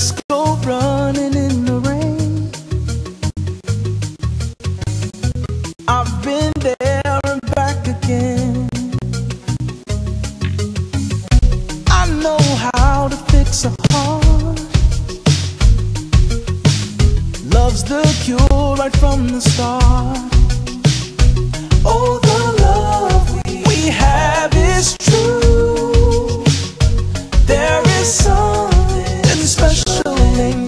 just go running in the rain. I've been there and back again. I know how to fix a heart. Love's the cure right from the start. Oh, the love we have is true. There is something special in